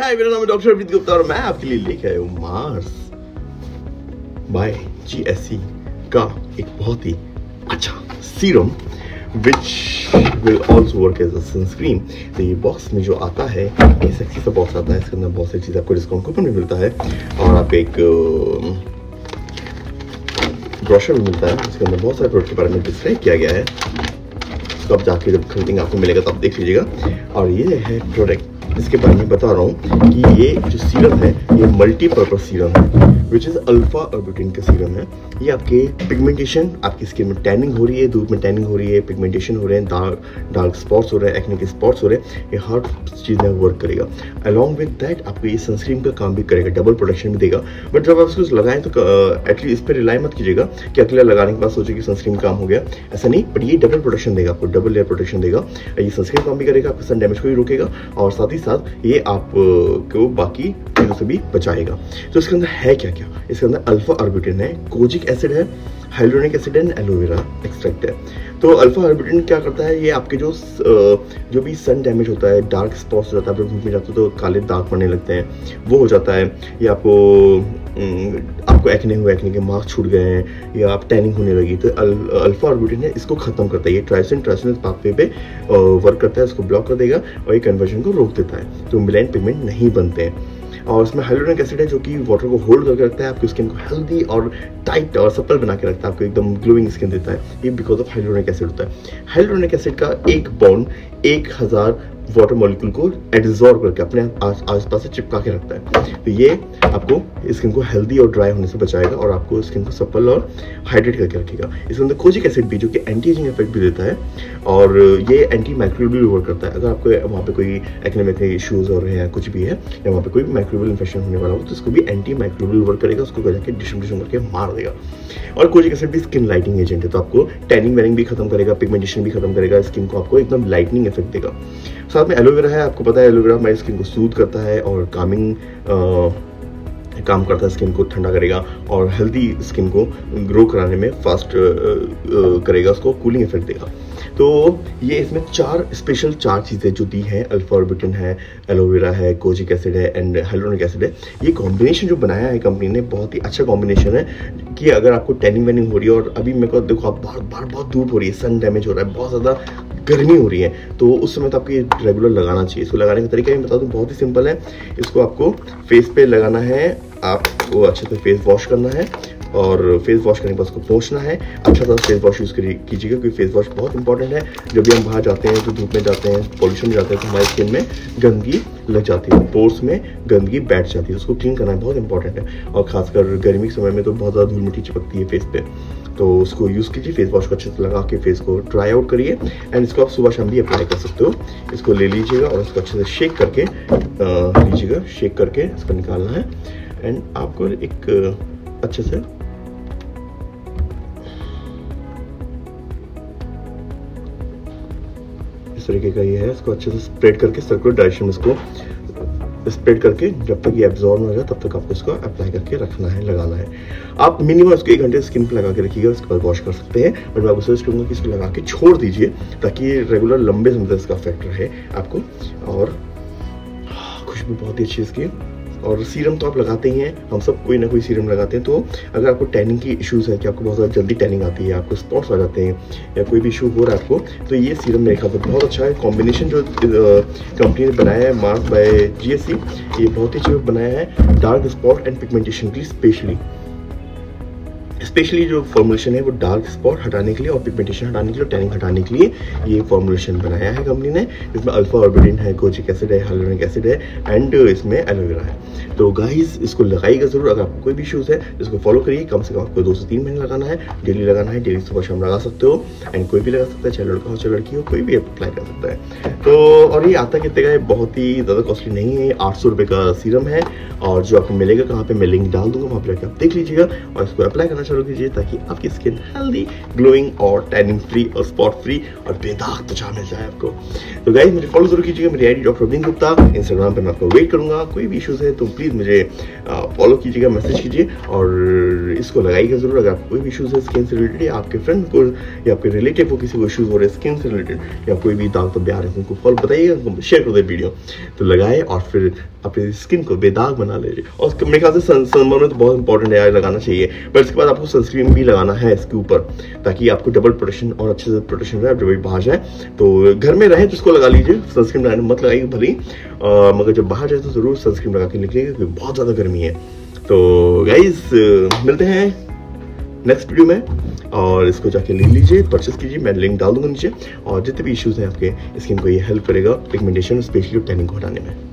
हाय, मेरा नाम है डॉक्टर अरविंद गुप्ता और मैं आपके लिए लेके आया हूँ मार्स बाय GSC का एक बहुत ही अच्छा serum which will also work as a sunscreen. तो ये बॉक्स में जो आता है ये सेक्सी सा बॉक्स आता है, इसके अंदर बहुत सारी चीज़ आपको डिस्काउंट कूपन भी मिलता है और आप एक ब्रोशर भी मिलता है, इसके अंदर बहुत सारे प्रोडक्ट के बारे में डिस्क्राइब किया गया है। तो आप जाके जब खरीदेंगे आपको मिलेगा तो आप देख लीजिएगा। और ये है प्रोडक्ट इसके बारे में बता रहा हूँ कि ये जो सीरम है ये मल्टीपर्पज सीरम है विच इज़ अल्फा अर्बुटिन का सीरम है। ये आपके पिगमेंटेशन, आपकी स्किन में टैनिंग हो रही है, धूप में टैनिंग हो रही है, पिगमेंटेशन हो रहे हैं, डार्क स्पॉट्स हो रहे हैं, एक्ने के स्पॉट्स हो रहे हैं, ये हर चीज़ में वर्क करेगा। अलॉन्ग विद दैट आपको ये सनस्क्रीन का काम भी करेगा, डबल प्रोटेक्शन भी देगा। बट जब आप इसको लगाएं तो एटलीस्ट इस पर रिलाई मत कीजिएगा कि अकेला लगाने के बाद सोचिए कि सनस्क्रीन काम हो गया, ऐसा नहीं। बट ये डबल प्रोटेक्शन देगा, आपको डबल लेयर प्रोटेक्शन देगा। ये सनस्क्रीन काम भी करेगा, आपको सन डैमेज को भी रोकेगा और साथ ही साथ ये आपको बाकी चीज़ों से भी बचाएगा। तो इसके अंदर है क्या क्या? इसके अंदर अल्फा अर्बुटिन है, कोजिक एसिड है, hyaluronic acid and aloe vera extract है। तो अल्फा अर्बुटिन क्या करता है, ये आपके जो भी सन डैमेज होता है, डार्क स्पॉट्स हो जाता है, आप धूप में जाते हो तो काले दाग पड़ने लगते हैं, वो हो जाता है। ये आपको एक्ने हुए, एक्ने के मार्क्स छूट गए हैं या आप टैनिंग होने लगी, तो अल्फा अर्बुटिन है इसको खत्म करता है। ये ट्राइसिन पाथवे पे वर्क करता है, इसको ब्लॉक कर देगा और ये कन्वर्जन को रोक देता है, तो मेलानिन पिगमेंट नहीं बनते हैं। और इसमें हाइलुरोनिक एसिड है जो कि वाटर को होल्ड करके रखता है, आपकी स्किन को हेल्दी और टाइट और सप्पल बना के रखता है, आपको एकदम ग्लोइंग स्किन देता है। ये बिकॉज ऑफ हाइलुरोनिक एसिड होता है। हाइलुरोनिक एसिड का एक बॉन्ड 1000 वाटर मॉलिक्यूल को एब्जॉर्ब करके अपने आसपास से चिपका के रखता है। तो ये आपको स्किन को हेल्दी और ड्राई होने से बचाएगा और आपको स्किन को सप्पल और हाइड्रेट करके रखेगा। इसके अंदर कोजिक एसिड भी जो कि एंटी एजिंग इफेक्ट भी देता है और ये एंटी माइक्रोबियल भी वर्क करता है। अगर आपको वहाँ पे कोई एक्ने में इश्यूज हो रहे हैं, कुछ भी है या वहाँ पे कोई माइक्रोबियल इन्फेक्शन होने वाला हो तो इसको भी एंटी माइक्रोबियल वर्क करेगा, उसको जाके डिशम करके मार देगा। और कोजिक एसिड भी स्किन लाइटिंग एजेंट है, तो आपको टैनिंग वैनिंग भी खत्म करेगा, पिगमेंटेशन भी खत्म करेगा, स्किन को आपको एकदम लाइटनिंग इफेक्ट देगा। साथ में एलोवेरा है, आपको पता है एलोवेरा हमारी स्किन को सूद करता है और कामिंग काम करता है, स्किन को ठंडा करेगा और हेल्दी स्किन को ग्रो कराने में फास्ट करेगा, उसको कूलिंग इफेक्ट देगा। तो ये इसमें 4 स्पेशल चीज़ें जो दी हैं, अल्फा अर्बुटिन है, एलोवेरा है, कोजिक एसिड है एंड हाइलुरोनिक एसिड है। ये कॉम्बिनेशन जो बनाया है कंपनी ने बहुत ही अच्छा कॉम्बिनेशन है कि अगर आपको टैनिंग वैनिंग हो रही है और अभी मेरे को देखो आप बहुत धूप हो रही है, सन डैमेज हो रहा है, बहुत ज़्यादा गर्मी हो रही है, तो उस समय तो आपको ये रेगुलर लगाना चाहिए। इसको लगाने का तरीका मैं बता दूं, बहुत ही सिंपल है। इसको आपको फेस पे लगाना है, आपको अच्छे से फेस वॉश करना है और फेस वॉश करने के बाद उसको पोंछना है। अच्छा सा फेस वॉश यूज़ कीजिएगा क्योंकि फेस वॉश बहुत इंपॉर्टेंट है। जब भी हम बाहर जाते हैं तो धूप में जाते हैं, पॉल्यूशन में जाते हैं तो हमारी स्किन में गंदगी लग जाती है, पोर्स में गंदगी बैठ जाती है, उसको क्लीन करना बहुत इंपॉर्टेंट है। और खासकर गर्मी के समय में तो बहुत ज़्यादा धूल मिट्टी चिपकती है फेस पे, तो उसको यूज़ कीजिए। फेस वॉश को अच्छे से लगा के फेस को ड्राई आउट करिए एंड इसको आप सुबह शाम भी अप्लाई कर सकते हो। इसको ले लीजिएगा और इसको अच्छे से शेक करके लीजिएगा, शेक करके इसको निकालना है एंड आपको एक अच्छे से इस तरीके का ये है, इसको अच्छे से स्प्रेड करके सर्कुलर डायरेक्शन में इसको स्प्रेड करके जब तक ये एब्जॉर्ब हो जाए तब तक आपको इसको अप्लाई करके रखना है, लगाना है। आप मिनिमम इसको 1 घंटे स्किन पे लगा के रखिएगा, उसके बाद वॉश कर सकते हैं। बट मैं आपको सजेस्ट करूँगा कि इसको लगा के छोड़ दीजिए ताकि ये रेगुलर लंबे समय तक इसका इफेक्ट रहे आपको। और खुशबू बहुत ही अच्छी इसकी। और सीरम तो आप लगाते ही हैं, हम सब कोई ना कोई सीरम लगाते हैं। तो अगर आपको टैनिंग की इश्यूज है कि आपको बहुत ज़्यादा जल्दी टैनिंग आती है, आपको स्पॉट्स आ जाते हैं या कोई भी इशू हो रहा है आपको, तो ये सीरम मेरे ख्याल से बहुत अच्छा है। कॉम्बिनेशन जो कंपनी ने बनाया है मार्स बाय GSC, ये बहुत ही अच्छा बनाया है डार्क स्पॉट एंड पिगमेंटेशन के लिए स्पेशली जो फॉर्मुलेशन है वो डार्क स्पॉट हटाने के लिए और पिगमेंटेशन हटाने के लिए, टैनिंग हटाने के लिए ये फॉर्मुलेशन बनाया है कंपनी ने। इसमें अल्फा अर्बुटिन है, कोजिक एसिड है, हाइलुरोनिक एसिड है एंड इसमें एलोवेरा है। तो गाइस इसको लगाइएगा जरूर। अगर आपको कोई भी इशूज़ है इसको फॉलो करिए, कम से कम आपको 2 से 3 महीने लगाना है, डेली लगाना है, डेली सुबह शाम लगा सकते हो एंड कोई भी लगा सकता है, चाहे लड़का हो चाहे लड़की हो, कोई भी अप्लाई कर सकता है। तो और ये आता कितने का है, बहुत ही ज़्यादा कॉस्टली नहीं है, 800 रुपये का सीरम है और जो आपको मिलेगा कहाँ पे, मैं लिंक डाल दूंगा, वहाँ पर आप देख लीजिएगा और इसको अप्लाई करना चालू जरूर कीजिए ताकि आपकी स्किन हेल्दी, ग्लोइंग और टैनिंग फ्री और स्पॉट फ्री और बेदाग त्वचा मिल जाए आपको। तो गाइस मुझे फॉलो जरूर कीजिएगा, मेरी ID doctor Avneet Gupta, Instagram पर मैं आपको वेट करूंगा। कोई भी इश्यूज है तो प्लीज मुझे फॉलो कीजिएगा, मैसेज कीजिए और इसको लगाइएगा जरूर। अगर आपको कोई भी इश्यूज है स्किन से रिलेटेड या आपके फ्रेंड को या आपके रिलेटिव को किसी को इश्यूज हो रहे हैं स्किन से रिलेटेड या कोई भी दाग धब्बे आ रहे हैं उनको फॉलो बताइएगा, शेयर कर दे वीडियो तो लगाए और फिर अपनी स्किन को बेदाग बना लीजिए। और मेरे ख्याल से सनबर्न में तो बहुत इंपॉर्टेंट है, लगाना चाहिए, पर इसके बाद आपको सनस्क्रीन भी लगाना है इसके ऊपर ताकि आपको डबल प्रोटेक्शन और अच्छे से प्रोटेक्शन रहे। जब बाहर जाए तो घर में रहे तो उसको लगा लीजिए, सनस्क्रीन लगाने मत लगाइए भले ही, मगर जब बाहर जाए तो जरूर सनस्क्रीन लगा के निकलिएगा क्योंकि बहुत ज़्यादा गर्मी है। तो गाइज मिलते हैं नेक्स्ट वीडियो में और इसको जाके ले लीजिए, परचेस कीजिए, मैं लिंक डाल दूंगा नीचे। और जितने भी इश्यूज हैं आपके स्किन को ये हेल्प करेगा पिगमेंटेशन स्पेशली टैनिंग को हटाने में।